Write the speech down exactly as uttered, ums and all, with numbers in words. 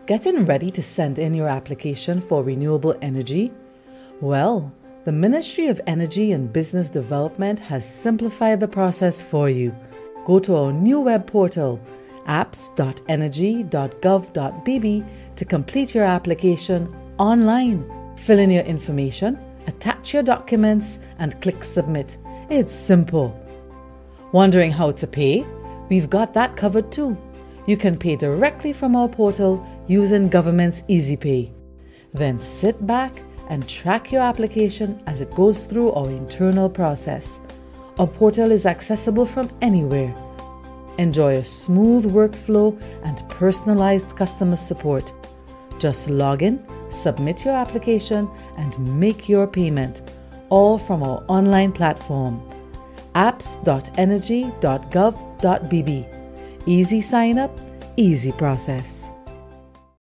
Getting ready to send in your application for renewable energy? Well, the Ministry of Energy and Business Development has simplified the process for you. Go to our new web portal, apps dot energy dot gov dot b b, to complete your application online. Fill in your information, attach your documents, and click Submit. It's simple. Wondering how to pay? We've got that covered too. You can pay directly from our portal using government's Easy Pay. Then sit back and track your application as it goes through our internal process. Our portal is accessible from anywhere. Enjoy a smooth workflow and personalized customer support. Just log in, submit your application, and make your payment, all from our online platform, apps dot energy dot gov dot b b. Easy sign up, easy process.